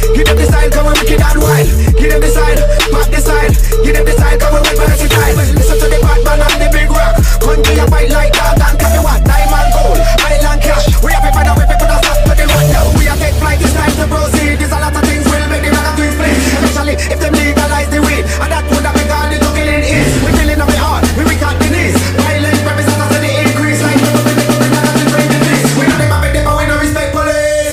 Give them the style, come on, wicked and wild. Give them the side, pop the side. Give them the style, come on, versatile. Listen to the bad man and the big rock. Country a fight like that and copy what? Diamond gold, island cash. We have people that we put us up to the road now. We are take flight, it's time to proceed. There's a lot of things will make the other twins play. Especially if them legalize the weed. And that would have been all the killing is. We feeling on my heart, we got the knees. Violent represent us in the increase. Like the movement, the movement, and the break the peace. We know them have it, but we don't respect police.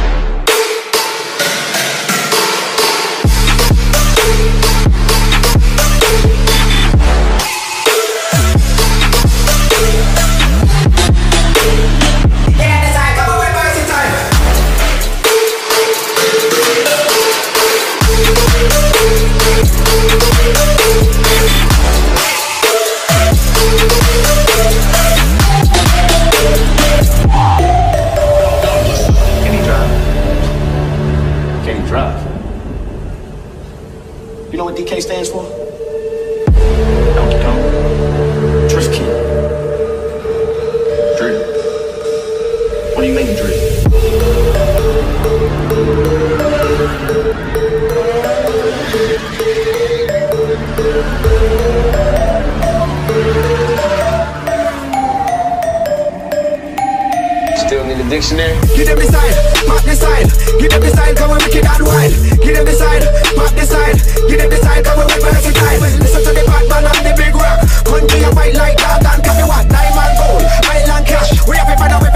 You know what DK stands for? Donkey Kong. Drift King. Drill. What do you mean, drill? Still need a dictionary? Give them the side, pop the side. Give them the side, come on, wicked and wild. Give them the side, pop the side. Give them the side, come on, versatile. Listen to the bad man and the big rock. Country a fight like that and copy what? Diamond gold, island cash. We have people that we